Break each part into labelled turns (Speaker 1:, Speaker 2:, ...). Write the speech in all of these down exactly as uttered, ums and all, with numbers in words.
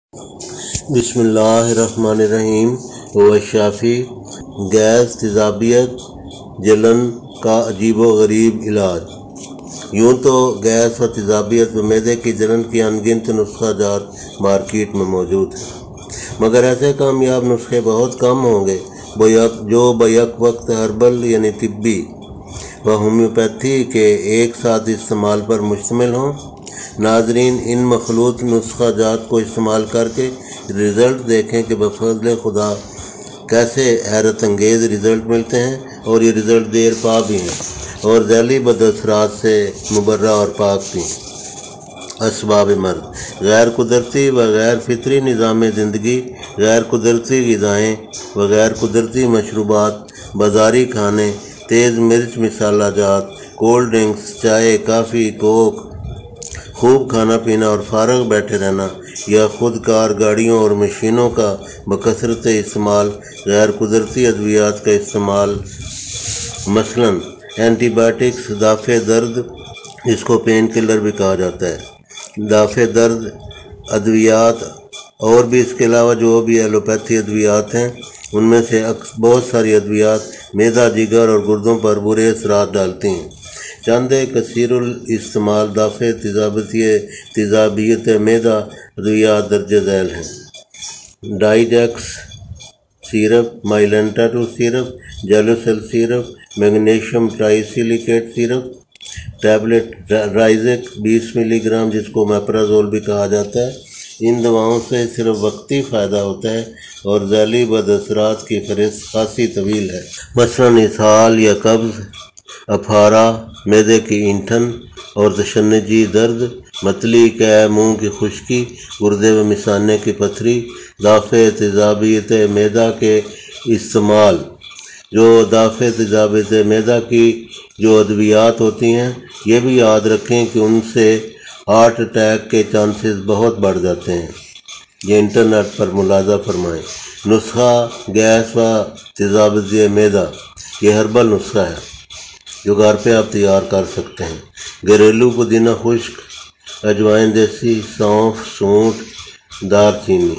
Speaker 1: بسم اللہ الرحمن الرحیم وشافی گیس تیزابیت جلن کا عجیب و غریب علاج۔ یوں تو گیس و تیزابیت و معدے کی جلن کی انگنت نسخہ جات مارکیٹ میں موجود ہیں، مگر ایسے کامیاب نسخے بہت کم ہوں گے جو بیک وقت ہربل یعنی طبی و ہومیوپیتھی کے ایک ساتھ استعمال پر مشتمل ہوں۔ ناظرین، ان مخلوط نسخہ جات کو استعمال کر کے رزلٹ دیکھیں کہ بفضل خدا کیسے حیرت انگیز رزلٹ ملتے ہیں، اور یہ رزلٹ دیر پا بھی ہیں اور ذیلی بد اثرات سے مبرہ اور پاک بھی ہیں۔ اسباب مرض: غیر قدرتی و غیر فطری نظام زندگی، غیر قدرتی غذائیں و غیر قدرتی مشروبات، بازاری کھانے، تیز مرچ مسالہ جات، کولڈ ڈرنکس، چائے، کافی، کوک، خوب کھانا پینا اور فارغ بیٹھے رہنا، یا خود کار گاڑیوں اور مشینوں کا بکثرت استعمال، غیر قدرتی ادویات کا استعمال، مثلاً اینٹی بائیوٹکس، دافع درد، جس کو پین کلر بھی کہا جاتا ہے، دافع درد ادویات، اور بھی اس کے علاوہ جو بھی ایلوپیتھی ادویات ہیں، ان میں سے بہت ساری ادویات معدہ، جگر اور گردوں پر برے اثرات ڈالتی ہیں۔ چند کثیر الاستعمال دافع تیزابیتی تیزابیت معدہ ادویات درج ذیل ہیں: ڈائجیکس syrup, Mylanta two syrup, Gelusil syrup, magnesium trisilicate syrup, tablet Risek بیس ملی گرام، جس کو میپرازول بھی کہا جاتا ہے۔ ان دواؤں سے صرف وقتی فائدہ ہوتا ہے اور ذیلی بد اثرات کی فہرست خاصی طویل ہے، مثلاً اسہال یا قبض، اپھارا، معدے کی اینٹھن اور تشنجی درد، متلی، قے، منہ کی خشکی، گردے و مثانے کی پتھری۔ دافع تیزابیت معدہ کے استعمال: جو دافع تیزابیت معدہ کی جو ادویات ہوتی ہیں، یہ بھی یاد رکھیں کہ ان سے ہارٹ اٹیک کے چانسز بہت بڑھ جاتے ہیں۔ یہ انٹرنیٹ پر ملاحظہ فرمائیں۔ نسخہ گیس و تیزابیت معدہ، یہ ہربل نسخہ ہے جو گھر پہ آپ تیار کر سکتے ہیں۔ گھریلو پودینہ خشک، اجوائن دیسی، سونف، سونٹ، دار چینی،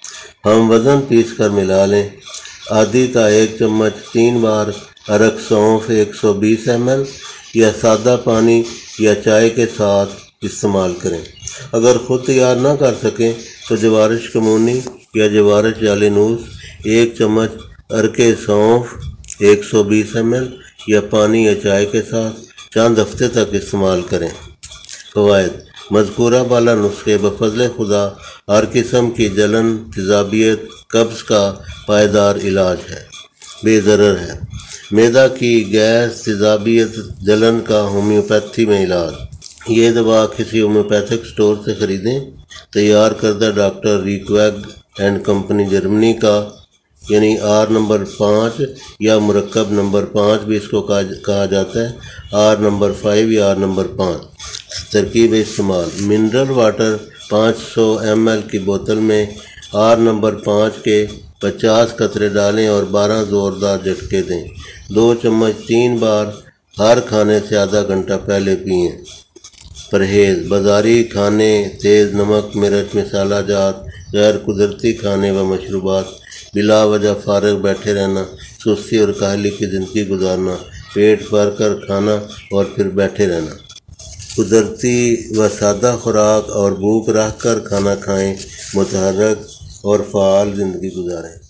Speaker 1: ہم وزن پیس کر ملا لیں۔ آدھی تا ایک چمچ تین بار ارک سونف ایک سو بیس ایم ایل یا سادہ پانی یا چائے کے ساتھ استعمال کریں۔ اگر خود تیار نہ کر سکیں تو جوارش کمونی یا جوارش جالینوس ایک چمچ ارک سونف ایک سو بیس ایم ایل یا پانی یا چائے کے ساتھ چند ہفتے تک استعمال کریں۔ فوائد: مذکورہ بالا نسخے بفضل خدا ہر قسم کی جلن، تیزابیت، قبض کا پائیدار علاج ہے، بے ضرر ہے۔ معدہ کی گیس، تیزابیت، جلن کا ہومیوپیتھی میں علاج: یہ دوا کسی ہومیوپیتھک سٹور سے خریدیں۔ تیار کردہ ڈاکٹر ریکویگ اینڈ کمپنی جرمنی کا، یعنی آر نمبر پانچ یا مرکب نمبر پانچ بھی اس کو کہا جاتا ہے، آر نمبر فائیو یا آر نمبر پانچ۔ ترکیب استعمال: منرل واٹر پانچ سو ایم ایل کی بوتل میں آر نمبر پانچ کے پچاس قطرے ڈالیں اور بارہ زوردار جھٹکے دیں۔ دو چمچ تین بار ہر کھانے سے آدھا گھنٹہ پہلے پئیں۔ پرہیز: بازاری کھانے، تیز نمک مرچ مسالہ جات، غیر قدرتی کھانے و مشروبات، بلا وجہ فارغ بیٹھے رہنا، سستی اور کاہلی کی زندگی گزارنا، پیٹ بھر کر کھانا اور پھر بیٹھے رہنا۔ قدرتی و سادہ خوراک اور بھوک رکھ کر کھانا کھائیں، متحرک اور فعال زندگی گزاریں۔